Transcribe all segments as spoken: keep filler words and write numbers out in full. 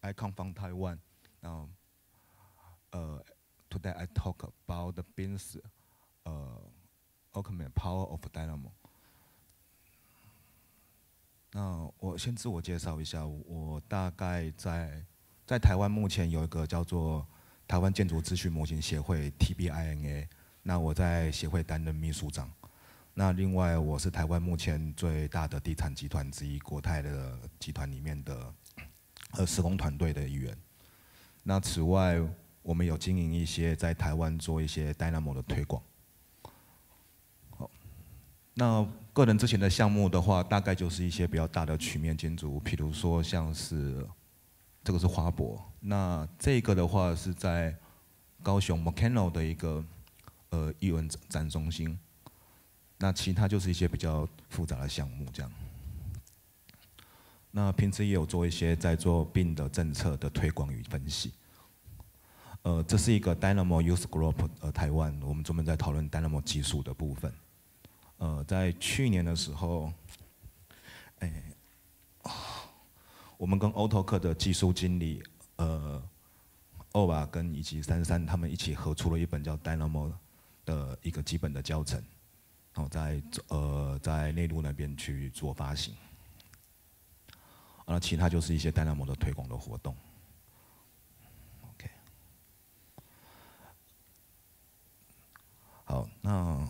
I come from Taiwan. Now, uh, today I talk about the B I M's uh, Alchemy power of Dynamo. 那我先自我介绍一下，我大概在在台湾目前有一个叫做台湾建筑资讯模型协会 T B I N A， 那我在协会担任秘书长。那另外我是台湾目前最大的地产集团之一国泰的集团里面的呃施工团队的一员。那此外，我们有经营一些在台湾做一些 Dynamo 的推广。好，那个人之前的项目的话，大概就是一些比较大的曲面建筑，比如说像是这个是花博，那这个的话是在高雄 Volcano 的一个呃艺文展中心。那其他就是一些比较复杂的项目这样。那平时也有做一些在做 B I M 的政策的推广与分析。呃，这是一个 Dynamo Youth Group 呃台湾，我们专门在讨论 Dynamo 技术的部分。呃，在去年的时候，哎、欸，我们跟 AutoCAD 的技术经理呃欧瓦跟以及珊珊他们一起合出了一本叫 Dynamo 的一个基本的教程。哦，在呃在内陆那边去做发行，那其他就是一些 Dynamo 的推广的活动。OK， 好，那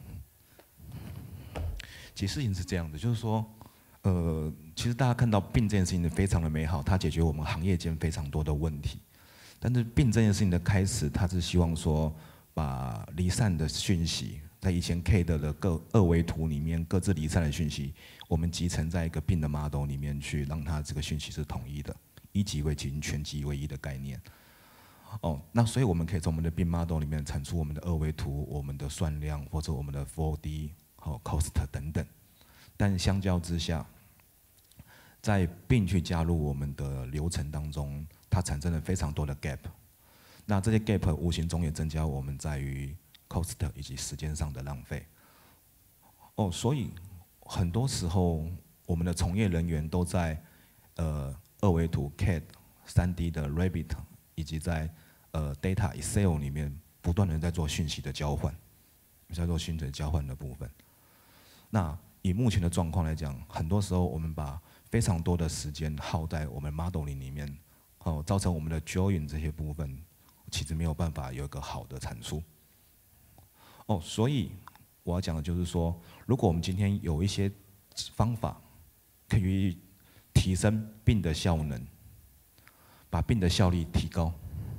其实事情是这样的，就是说，呃，其实大家看到 B I M 这件事情非常的美好，它解决我们行业间非常多的问题。但是 B I M 这件事情的开始，它是希望说把离散的讯息。在以前 K 的的各二维图里面，各自离散的讯息，我们集成在一个 B I M 的 model 里面去，让它这个讯息是统一的，一级为集，全集为一的概念。哦，那所以我们可以从我们的 B I M model 里面产出我们的二维图、我们的算量或者我们的 四 D 好 cost 等等。但相较之下，在 B I M 去加入我们的流程当中，它产生了非常多的 gap。那这些 gap 无形中也增加我们在于cost 以及时间上的浪费，哦，所以很多时候我们的从业人员都在呃二维图 C A D、三 D 的 Revit 以及在呃 Data Excel 里面不断的在做讯息的交换，在做讯息的交换的部分。那以目前的状况来讲，很多时候我们把非常多的时间耗在我们 modeling 里面，哦，造成我们的 join 这些部分其实没有办法有一个好的产出。哦，所以我要讲的就是说，如果我们今天有一些方法可以提升 B I M 的效能，把 B I M 的效率提高，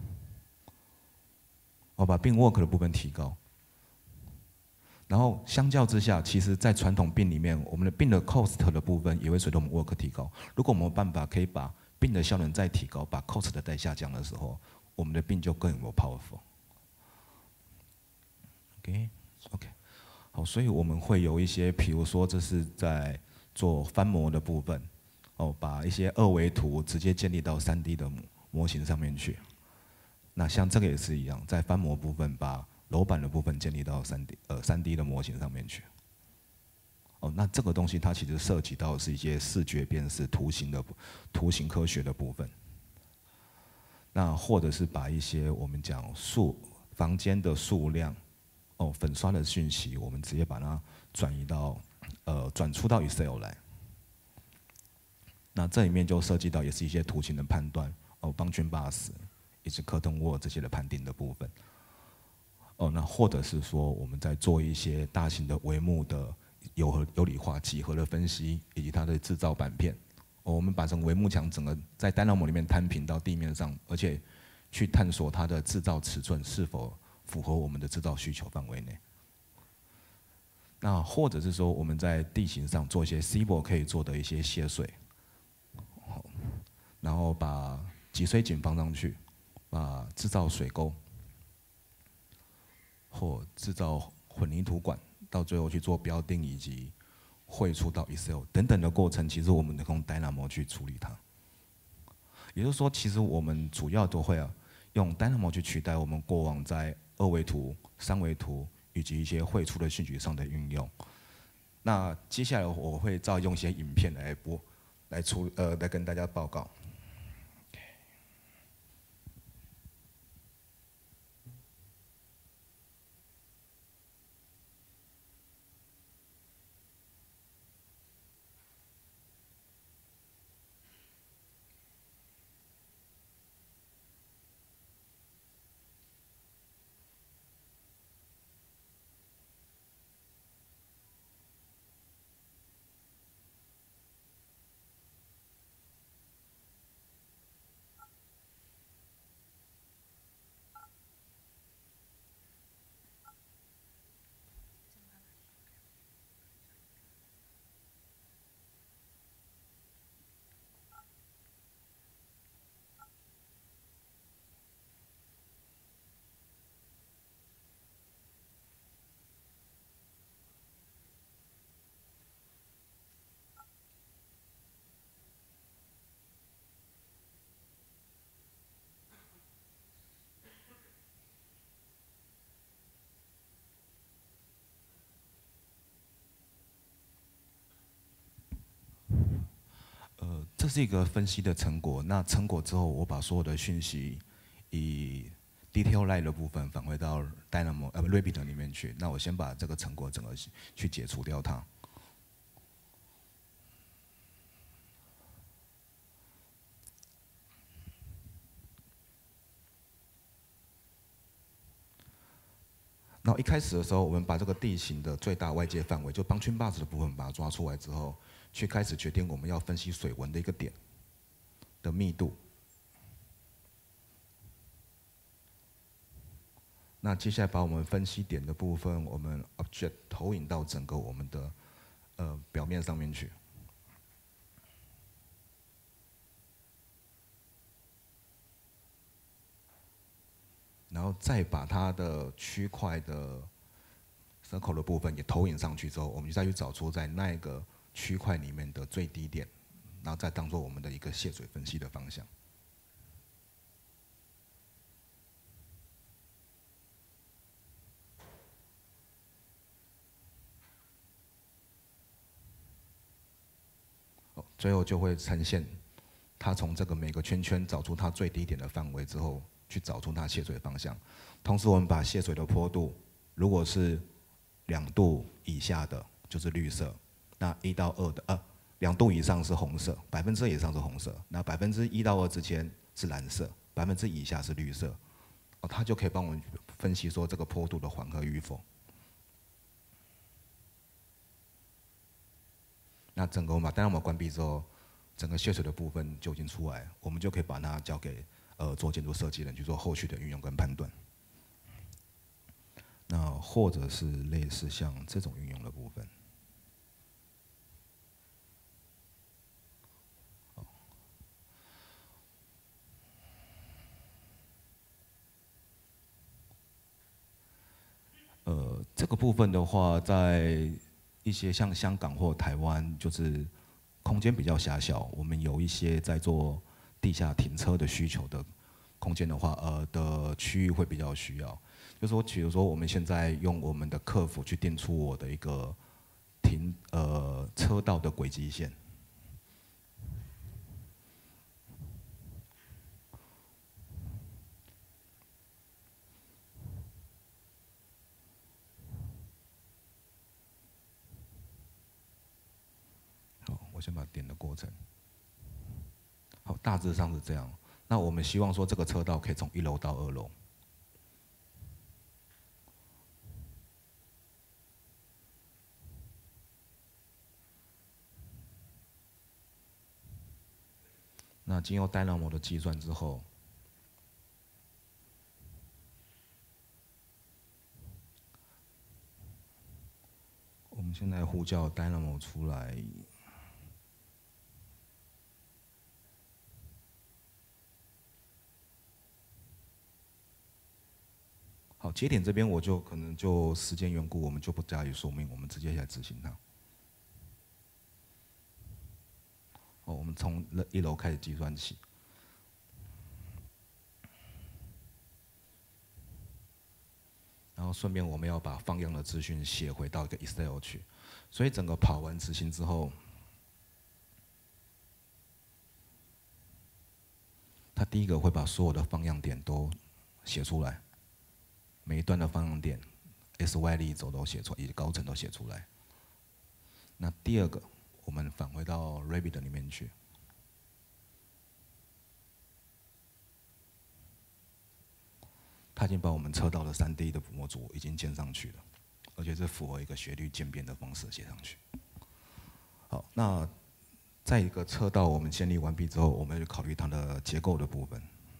哦，把 B I M work 的部分提高，然后相较之下，其实在传统 B I M 里面，我们的 B I M 的 cost 的部分也会随着我们 work 提高。如果我们有办法可以把 B I M 的效能再提高，把 cost 的再下降的时候，我们的 B I M 就更有 powerful。OK，OK，、okay, okay. 好，所以我们会有一些，比如说这是在做翻模的部分，哦，把一些二维图直接建立到三 D 的模型上面去。那像这个也是一样，在翻模部分把楼板的部分建立到三 D 呃三 D 的模型上面去。哦，那这个东西它其实涉及到是一些视觉辨识、图形的图形科学的部分。那或者是把一些我们讲数房间的数量。哦，粉刷的讯息，我们直接把它转移到，呃，转出到 Excel 来。那这里面就涉及到也是一些图形的判断，哦 ，function bus 以及 curtain wall 这些的判定的部分。哦，那或者是说我们在做一些大型的帷幕的有合有理化几何的分析，以及它的制造板片。哦，我们把整个帷幕墙整个在 Dynamo 里面摊平到地面上，而且去探索它的制造尺寸是否符合我们的制造需求范围内。那或者是说我们在地形上做一些 C B O 可以做的一些泄水，然后把集水井放上去，把制造水沟或制造混凝土管，到最后去做标定以及汇出到 Excel 等等的过程，其实我们能用 Dynamo 去处理它。也就是说，其实我们主要都会啊用 Dynamo 去取代我们过往在二维图、三维图以及一些绘出的讯息上的运用。那接下来我会再用一些影片来播，来出呃来跟大家报告。 这是一个分析的成果。那成果之后，我把所有的讯息以 detail line 的部分返回到 Dynamo 呃 Revit 里面去。那我先把这个成果整个去解除掉它。然后一开始的时候，我们把这个地形的最大外界范围，就帮圈 bus 的部分把它抓出来之后，去开始决定我们要分析水纹的一个点的密度。那接下来把我们分析点的部分，我们 object 投影到整个我们的呃表面上面去。然后再把它的区块的 circle 的部分也投影上去之后，我们就再去找出在那一个区块里面的最低点，然后再当做我们的一个泄水分析的方向。最后就会呈现，它从这个每个圈圈找出它最低点的范围之后，去找出它泄水方向。同时，我们把泄水的坡度，如果是两度以下的，就是绿色；那一到二的，呃，两度以上是红色，百分之以上是红色；那百分之一到二之间是蓝色，百分之以下是绿色。哦，它就可以帮我们分析说这个坡度的缓和与否。那整个我们把 Dynamo 关闭之后，整个泄水的部分就已经出来，我们就可以把它交给呃做建筑设计人去做后续的运用跟判断。那或者是类似像这种运用的部分，呃，这个部分的话，在一些像香港或台湾，就是空间比较狭小，我们有一些在做地下停车的需求的空间的话，呃的区域会比较需要。就是说，比如说我们现在用我们的客服去定出我的一个停呃车道的轨迹线。我先把点的过程，好，大致上是这样。那我们希望说这个车道可以从一楼到二楼。那经由 Dynamo 的计算之后，我们现在呼叫 Dynamo 出来。好，节点这边我就可能就时间缘故，我们就不加以说明，我们直接来执行它。哦，我们从一楼开始计算起，然后顺便我们要把放样的资讯写回到一个 Excel 去，所以整个跑完执行之后，它第一个会把所有的放样点都写出来。每一段的放样点 ，S Y 力轴都写出来，以及高层都写出来。那第二个，我们返回到 Revit 里面去，它已经把我们车道的 三 D 的模组已经建上去了，而且是符合一个斜率渐变的方式写上去。好，那在一个车道我们建立完毕之后，我们就考虑它的结构的部分。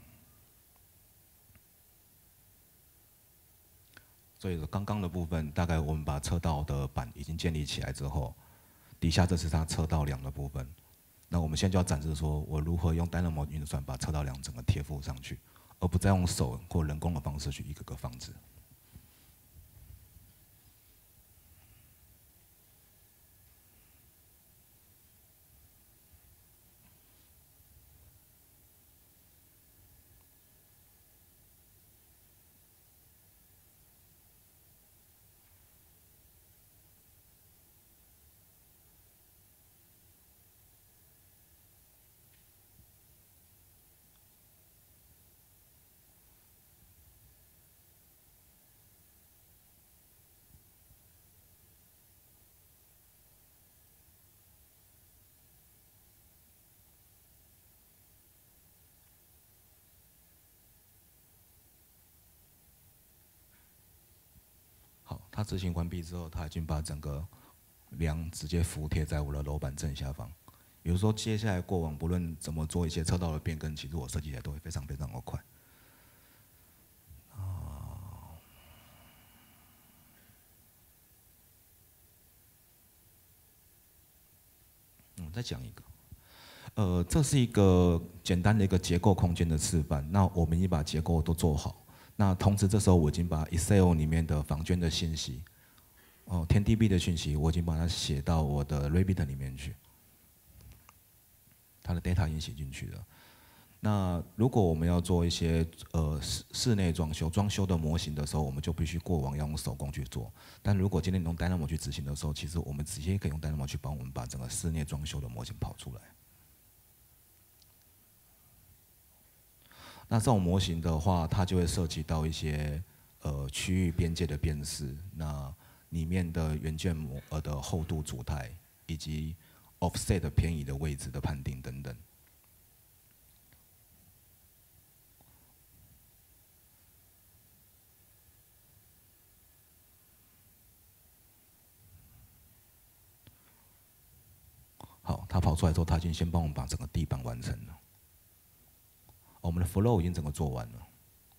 所以刚刚的部分，大概我们把车道的板已经建立起来之后，底下这是它车道梁的部分。那我们现在就要展示说，我如何用 Dynamo 运算把车道梁整个贴附上去，而不再用手或人工的方式去一个个放置。 它执行完毕之后，它已经把整个梁直接服贴在我的楼板正下方。比如说，接下来过往不论怎么做一些车道的变更，其实我设计起来都会非常非常的快。啊，嗯，再讲一个。呃，这是一个简单的一个结构空间的示范。那我们已经把结构都做好。那同时，这时候我已经把 Excel 里面的房间的信息，哦，天 D B 的讯息，我已经把它写到我的 Revit 里面去。它的 data 已经写进去了。那如果我们要做一些呃室室内装修、装修的模型的时候，我们就必须过往要用手工去做。但如果今天你用 Dynamo 去执行的时候，其实我们直接可以用 Dynamo 去帮我们把整个室内装修的模型跑出来。那这种模型的话，它就会涉及到一些呃区域边界的辨识，那里面的元件模呃的厚度、主态，以及 offset 偏移的位置的判定等等。好，它跑出来之后，它已经先帮我们把整个地板完成了。我们的 flow 已经整个做完了。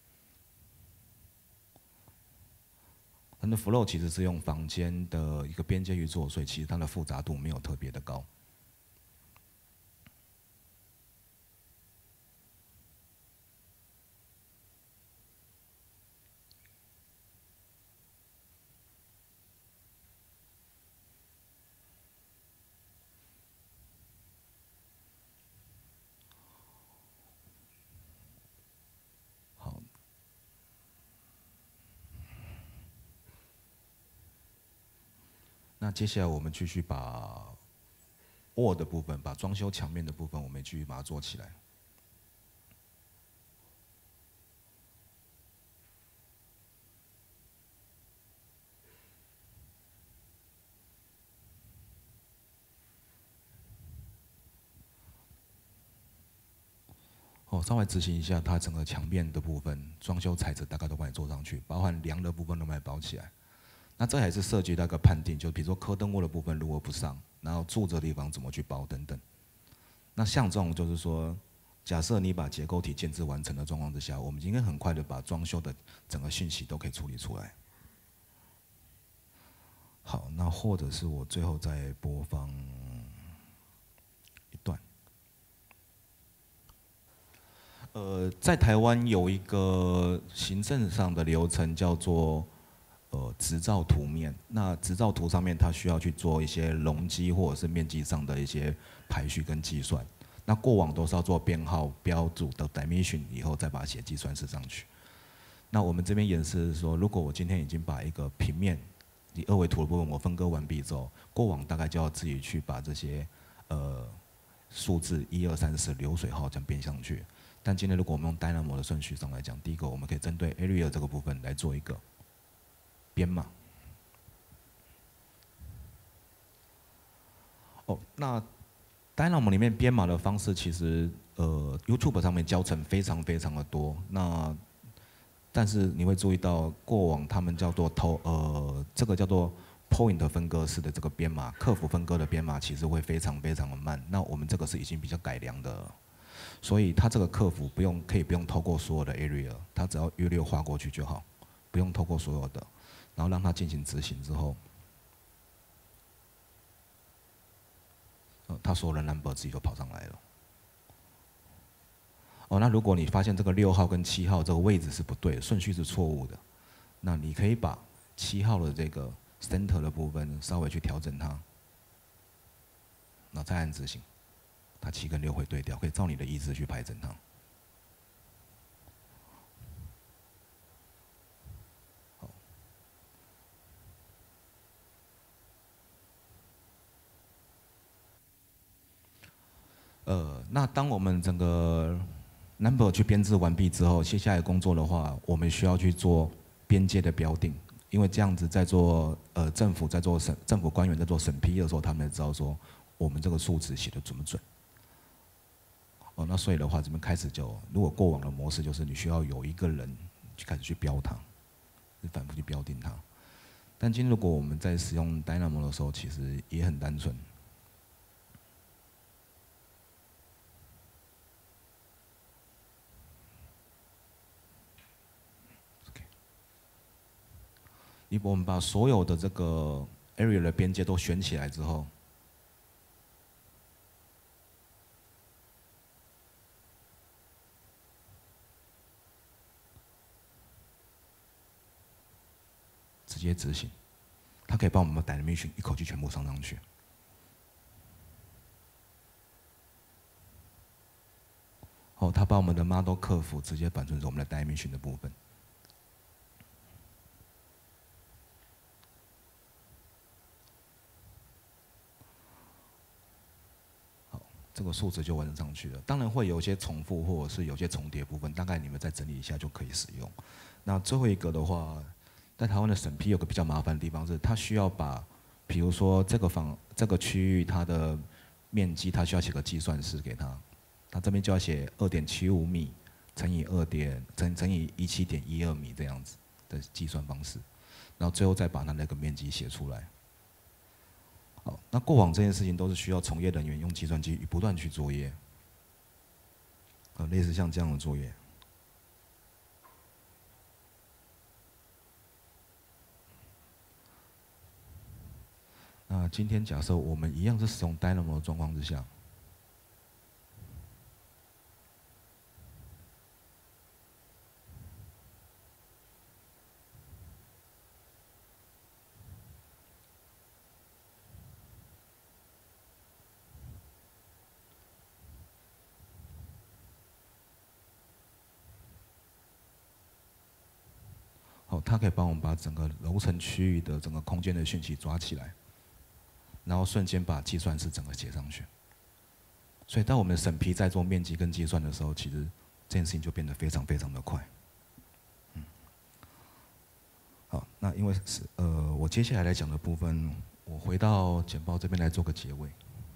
它的 flow 其实是用房间的一个边界去做，所以其实它的复杂度没有特别的高。那接下来我们继续把 wall 的部分，把装修墙面的部分，我们继续把它做起来。哦，稍微执行一下它整个墙面的部分，装修材质大概都帮你做上去，包含梁的部分都帮你包起来。那这还是涉及到一个判定，就比如说柯登窝的部分如果不上，然后柱子的地方怎么去包等等。那像这种就是说，假设你把结构体建制完成的状况之下，我们应该很快的把装修的整个讯息都可以处理出来。好，那或者是我最后再播放一段。呃，在台湾有一个行政上的流程叫做呃执照图面。那执照图上面它需要去做一些容积或者是面积上的一些排序跟计算。那过往都是要做编号标注的 dimension 以后再把它写计算式上去。那我们这边演示是说，如果我今天已经把一个平面以二维图的部分我分割完毕之后，过往大概就要自己去把这些呃数字一二三四流水号这样编上去。但今天如果我们用 Dynamo 的顺序上来讲，第一个我们可以针对 area 这个部分来做一个编码。哦，那 Dynamo 里面编码的方式，其实呃 YouTube 上面教程非常非常的多。那但是你会注意到，过往他们叫做投呃这个叫做 point 分割式的这个编码，客服分割的编码其实会非常非常的慢。那我们这个是已经比较改良的了。所以它这个客服不用可以不用透过所有的 area， 它只要 U 六画过去就好，不用透过所有的，然后让它进行执行之后，呃，它所有的 number 自己就跑上来了。哦，那如果你发现这个六号跟七号这个位置是不对，顺序是错误的，那你可以把七号的这个 center 的部分稍微去调整它，然后再按执行。它七跟六会对调，可以照你的意思去排整它。好，呃，那当我们整个 number 去编制完毕之后，接下来工作的话，我们需要去做边界的标定，因为这样子在做呃政府在做审政府官员在做审批的时候，他们也知道说我们这个数值写的准不准。哦，那所以的话，这边开始就，如果过往的模式就是你需要有一个人去开始去标它，反复去标定它。 但今天如果我们在使用 Dynamo 的时候，其实也很单纯。你我们把所有的这个 area 的边界都选起来之后，直接执行，它可以帮我们 Dynamo 一口气全部上上去。哦，它把我们的 model 客服直接转成我们的 Dynamo 的部分。这个数值就完上去了。当然会有一些重复或者是有些重叠部分，大概你们再整理一下就可以使用。那最后一个的话，在台湾的审批有个比较麻烦的地方是，它需要把，比如说这个房这个区域它的面积，它需要写个计算式给它，它这边就要写二点七五米乘以二点乘乘以一七点一二米这样子的计算方式，然后最后再把它那个面积写出来。好，那过往这件事情都是需要从业人员用计算机不断去作业，呃，类似像这样的作业。那今天假设我们一样是使用 Dynamo 的状况之下，好，它可以帮我们把整个楼层区域的整个空间的讯息抓起来，然后瞬间把计算式整个写上去。所以当我们的审批在做面积跟计算的时候，其实这件事情就变得非常非常的快。嗯，好，那因为是呃，我接下来来讲的部分，我回到简报这边来做个结尾。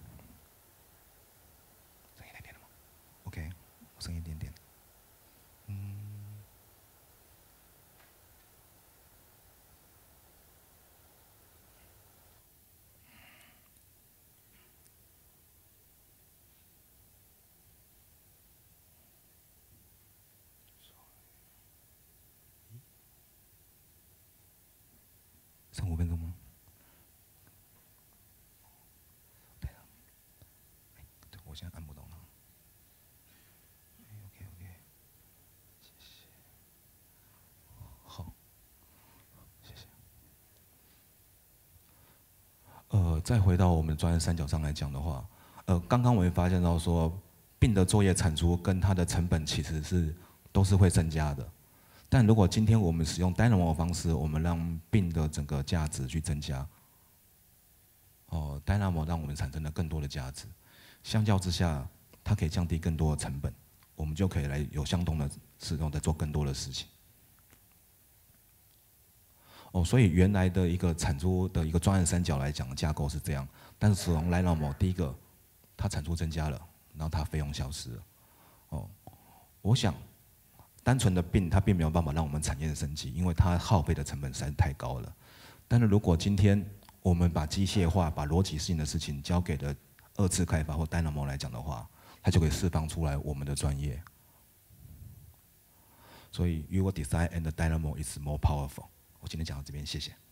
剩一点点了吗 ？OK， 剩一点点。嗯。剩五分钟吗？对了，对，我现在按不动了。OK OK， 谢谢。好，谢谢。呃，再回到我们专业三角上来讲的话，呃，刚刚我们发现到说，B I M的作业产出跟它的成本其实是都是会增加的。但如果今天我们使用 Dynamo 的方式，我们让 B I M 的整个价值去增加，哦 ，Dynamo 让我们产生了更多的价值，相较之下，它可以降低更多的成本，我们就可以来有相同的使用，再做更多的事情。哦，所以原来的一个产出的一个专案三角来讲，架构是这样，但是使用 Dynamo， 第一个，它产出增加了，然后它费用消失了。哦，我想。单纯的 B I M 它并没有办法让我们产业升级，因为它耗费的成本实在是太高了。但是如果今天我们把机械化、把逻辑性的事情交给了二次开发或 Dynamo 来讲的话，它就可以释放出来我们的专业。所以 Your design and Dynamo is more powerful。我今天讲到这边，谢谢。